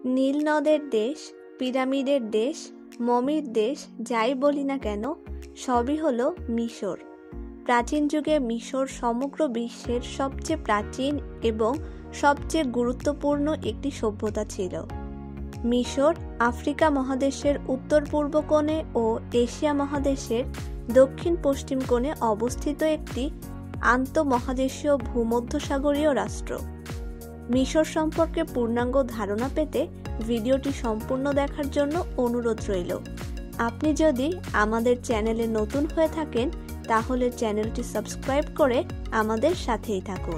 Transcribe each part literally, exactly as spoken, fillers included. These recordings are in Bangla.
নীল নদের দেশ, পিরামিডের দেশ, মমির দেশ যাই বলি না কেন, সবই হলো মিশর। প্রাচীন যুগে মিশর সমগ্র বিশ্বের সবচেয়ে প্রাচীন এবং সবচেয়ে গুরুত্বপূর্ণ একটি সভ্যতা ছিল। মিশর আফ্রিকা মহাদেশের উত্তর পূর্ব কোণে ও এশিয়া মহাদেশের দক্ষিণ পশ্চিম কোণে অবস্থিত একটি আন্তঃমহাদেশীয় ভূমধ্যসাগরীয় রাষ্ট্র। মিশর সম্পর্কে পূর্ণাঙ্গ ধারণা পেতে ভিডিওটি সম্পূর্ণ দেখার জন্য অনুরোধ রইল। আপনি যদি আমাদের চ্যানেলে নতুন হয়ে থাকেন তাহলে চ্যানেলটি সাবস্ক্রাইব করে আমাদের সাথেই থাকুন।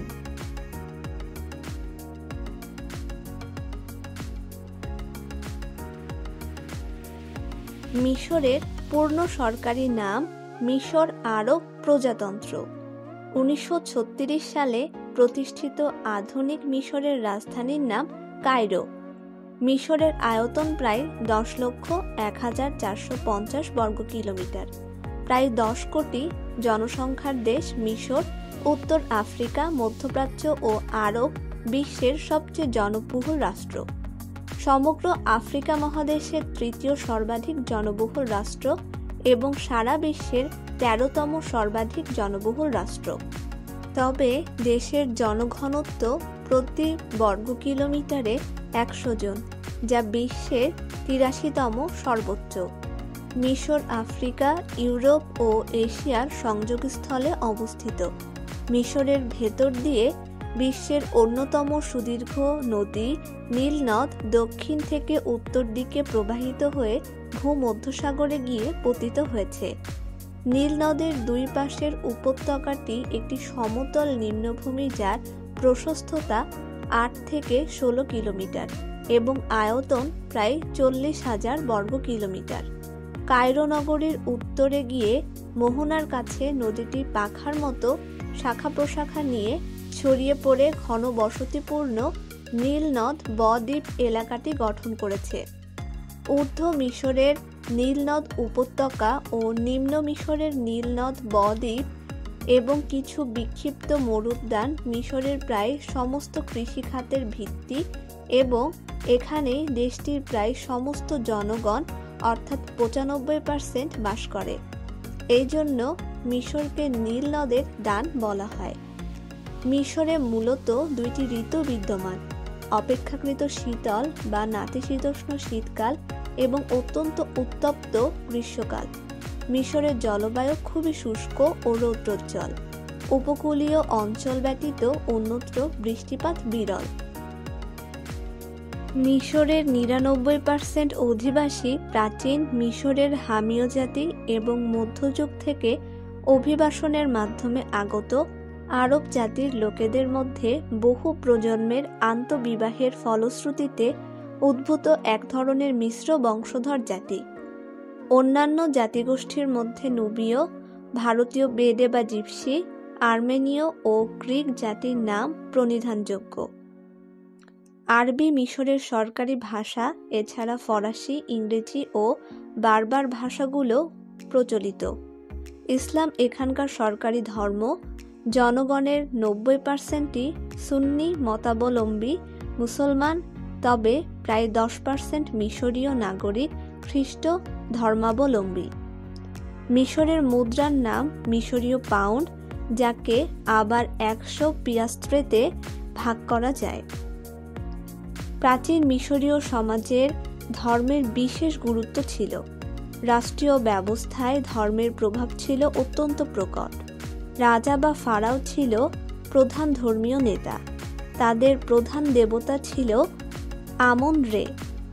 মিশরের পূর্ণ সরকারি নাম মিশর আরব প্রজাতন্ত্র। উনিশশো ছত্রিশ সালে প্রতিষ্ঠিত আধুনিক মিশরের রাজধানীর নাম কায়রো। মিশরের আয়তন প্রায় দশ লক্ষ এক হাজার চারশো পঞ্চাশ বর্গ কিলোমিটার। প্রায় দশ কোটি জনসংখ্যার দেশ মিশর উত্তর আফ্রিকা, মধ্যপ্রাচ্য ও আরব বিশ্বের সবচেয়ে জনবহুল রাষ্ট্র। সমগ্র আফ্রিকা মহাদেশের তৃতীয় সর্বাধিক জনবহুল রাষ্ট্র এবং সারা বিশ্বের তেরোতম সর্বাধিক জনবহুল রাষ্ট্র। তবে দেশের জনঘনত্ব প্রতি বর্গ কিলোমিটারে একশো জন, যা বিশ্বের তিরাশিতম সর্বোচ্চ। মিশর আফ্রিকা, ইউরোপ ও এশিয়ার সংযোগস্থলে অবস্থিত। মিশরের ভেতর দিয়ে বিশ্বের অন্যতম সুদীর্ঘ নদী নীল নদ দক্ষিণ থেকে উত্তর দিকে প্রবাহিত হয়ে ভূমধ্যসাগরে গিয়ে পতিত হয়েছে। নীল নদের দুই পাশের উপত্যকাটি একটি সমতল নিম্নভূমি যার প্রশস্ততা আট থেকে ষোলো কিলোমিটার এবং আয়তন প্রায় চল্লিশ হাজার বর্গ কিলোমিটার। কায়রো নগরীর উত্তরে গিয়ে মোহনার কাছে নদীটি পাখার মতো শাখা প্রশাখা নিয়ে ছড়িয়ে পড়ে ঘনবসতিপূর্ণ নীল নদ ব-দ্বীপ এলাকাটি গঠন করেছে। ঊর্ধ্ব মিশরের নীল নদ উপত্যকা ও নিম্ন মিশরের নীল নদ ব-দ্বীপ এবং কিছু বিক্ষিপ্ত মরুদ্যান মিশরের প্রায় সমস্ত কৃষিখাতের ভিত্তি এবং এখানে দেশটির প্রায় সমস্ত জনগণ অর্থাৎ পঁচানব্বই পার্সেন্ট বাস করে। এই জন্য মিশরকে নীল নদের ডান বলা হয়। মিশরে মূলত দুইটি ঋতু বিদ্যমান, অপেক্ষাকৃত শীতল বা নাতিশীতোষ্ণ শীতকাল এবং অত্যন্ত উত্তপ্ত গ্রীষ্মকাল। মিশরের জলবায়ু খুবই শুষ্ক ও রৌদ্রোজ্জ্বল। উপকূলীয় অঞ্চল ব্যতীত অন্যত্র বৃষ্টিপাত বিরল। মিশরের নিরানব্বই পার্সেন্ট অধিবাসী প্রাচীন মিশরের হামীয় জাতি এবং মধ্যযুগ থেকে অভিবাসনের মাধ্যমে আগত আরব জাতির লোকেদের মধ্যে বহু প্রজন্মের আন্তঃবিবাহের ফলশ্রুতিতে উদ্ভূত এক ধরনের মিশ্র বংশধর জাতি। অন্যান্য জাতিগোষ্ঠীর মধ্যে নুবীয়, ভারতীয় বেদে বা জিপসি, আর্মেনীয় ও গ্রিক জাতির নাম প্রণিধানযোগ্য। আরবি মিশরের সরকারি ভাষা, এছাড়া ফরাসি, ইংরেজি ও বার্বার ভাষাগুলো প্রচলিত। ইসলাম এখানকার সরকারি ধর্ম। জনগণের নব্বই পার্সেন্টই সুন্নি মতাবলম্বী মুসলমান, তবে প্রায় দশ পার্সেন্ট মিশরীয় নাগরিক খ্রিস্ট ধর্মাবলম্বী। মিশরের মুদ্রার নাম মিশরীয় পাউন্ড, যাকে আবার একশো পিয়াস্ত্রেতে ভাগ করা যায়। প্রাচীন মিশরীয় সমাজের ধর্মের বিশেষ গুরুত্ব ছিল। রাষ্ট্রীয় ব্যবস্থায় ধর্মের প্রভাব ছিল অত্যন্ত প্রকট। রাজা বা ফারাও ছিল প্রধান ধর্মীয় নেতা। তাদের প্রধান দেবতা ছিল আমন রে।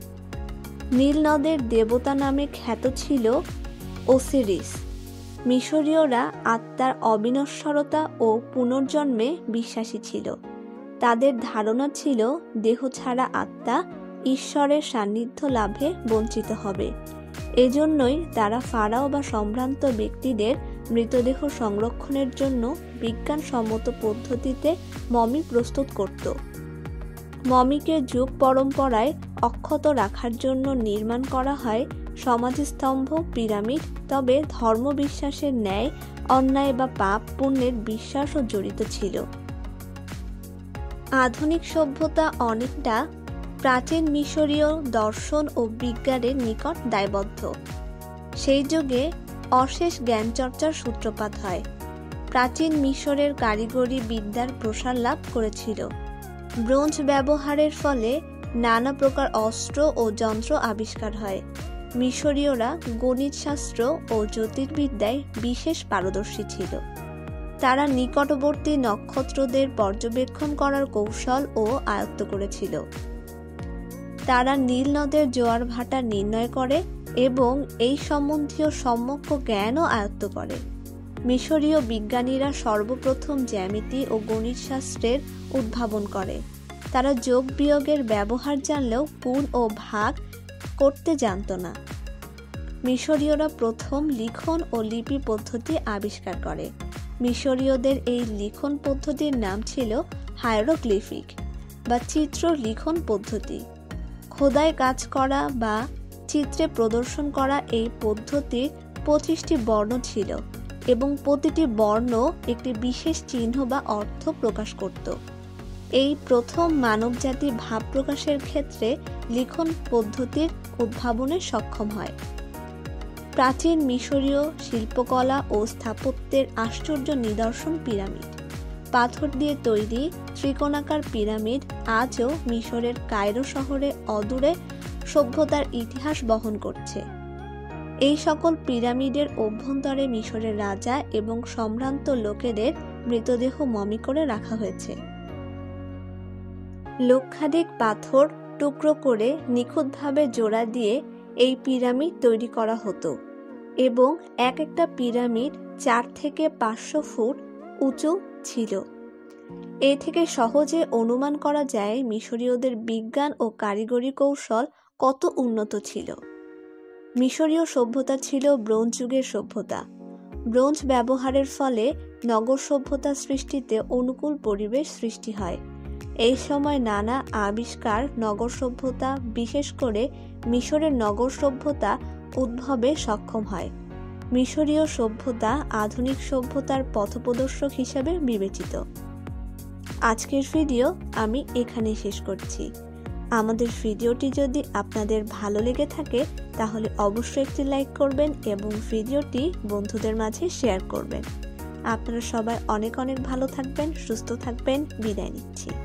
নীল নদের দেবতা নামে খ্যাত ছিল ওসিরিস। মিশরীয়রা আত্মার অবিনশ্বরতা ও পুনর্জন্মে বিশ্বাসী ছিল। তাদের ধারণা ছিল দেহ ছাড়া আত্মা ঈশ্বরের সান্নিধ্য লাভে বঞ্চিত হবে। এজন্যই তারা ফারাও বা সম্ভ্রান্ত ব্যক্তিদের মৃতদেহ সংরক্ষণের জন্য বিজ্ঞানসম্মত পদ্ধতিতে মমি প্রস্তুত করত। মমিকে যুগ পরম্পরায় অক্ষত রাখার জন্য নির্মাণ করা হয় সমাধিস্তম্ভ, পিরামিড। তবে ধর্মবিশ্বাসের ন্যায় অন্যায় বা পাপ পুণ্যের বিশ্বাসও জড়িত ছিল। আধুনিক সভ্যতা অনেকটা প্রাচীন মিশরীয় দর্শন ও বিজ্ঞানের নিকট দায়বদ্ধ। সেই যুগে অশেষ জ্ঞানচর্চার সূত্রপাত হয়। প্রাচীন মিশরের কারিগরি বিদ্যার প্রসার লাভ করেছিল। ব্রোঞ্জ ব্যবহারের ফলে নানা প্রকার অস্ত্র ও যন্ত্র আবিষ্কার হয়। মিশরীয়রা গণিতশাস্ত্র ও জ্যোতির্বিদ্যায় বিশেষ পারদর্শী ছিল। তারা নিকটবর্তী নক্ষত্রদের পর্যবেক্ষণ করার কৌশল ও আয়ত্ত করেছিল। তারা নীল নদের জোয়ার ভাটা নির্ণয় করে এবং এই সম্বন্ধীয় সম্যক জ্ঞানও আয়ত্ত করে। মিশরীয় বিজ্ঞানীরা সর্বপ্রথম জ্যামিতি ও গণিতশাস্ত্রের উদ্ভাবন করে। তারা যোগ বিয়োগের ব্যবহার জানলেও গুণ ও ভাগ করতে জানত না। মিশরীয়রা প্রথম লিখন ও লিপি পদ্ধতি আবিষ্কার করে। মিশরীয়দের এই লিখন পদ্ধতির নাম ছিল হায়ারোগ্লিফিক বা চিত্র লিখন পদ্ধতি। খোদাই কাজ করা বা চিত্রে প্রদর্শন করা এই পদ্ধতির পঁচিশটি বর্ণ ছিল এবং প্রতিটি বর্ণ একটি বিশেষ চিহ্ন বা অর্থ প্রকাশ করত। এই প্রথম মানবজাতি ভাব প্রকাশের ক্ষেত্রে লিখন পদ্ধতির উদ্ভাবনে সক্ষম হয়। প্রাচীন মিশরীয় শিল্পকলা ও স্থাপত্যের আশ্চর্য নিদর্শন পিরামিড। পাথর দিয়ে তৈরি ত্রিকোণাকার পিরামিড আজও মিশরের কায়রো শহরে অদূরে সভ্যতার ইতিহাস বহন করছে। এই সকল পিরামিডের অভ্যন্তরে মিশরের রাজা এবং সম্ভ্রান্ত লোকেদের মৃতদেহ মমি করে রাখা হয়েছে। লক্ষাধিক পাথর টুকরো করে নিখুঁতভাবে জোড়া দিয়ে এই পিরামিড তৈরি করা হতো এবং এক একটা পিরামিড চার থেকে পাঁচশো ফুট উঁচু ছিল। এ থেকে সহজে অনুমান করা যায় মিশরীয়দের বিজ্ঞান ও কারিগরি কৌশল কত উন্নত ছিল। মিশরীয় সভ্যতা ছিল ব্রোঞ্জ যুগের সভ্যতা। ব্রোঞ্জ ব্যবহারের ফলে নগর সভ্যতা সৃষ্টিতে অনুকূল পরিবেশ সৃষ্টি হয়। এই সময় নানা আবিষ্কার নগর সভ্যতা, বিশেষ করে মিশরের নগর সভ্যতা উদ্ভবে সক্ষম হয়। মিশরীয় সভ্যতা আধুনিক সভ্যতার পথপ্রদর্শক হিসেবে বিবেচিত। আজকের ভিডিও আমি এখানেই শেষ করছি। আমাদের ভিডিওটি যদি আপনাদের ভালো লেগে থাকে তাহলে অবশ্যই একটি লাইক করবেন এবং ভিডিওটি বন্ধুদের মাঝে শেয়ার করবেন। আপনারা সবাই অনেক অনেক ভালো থাকবেন, সুস্থ থাকবেন। বিদায় নিচ্ছি।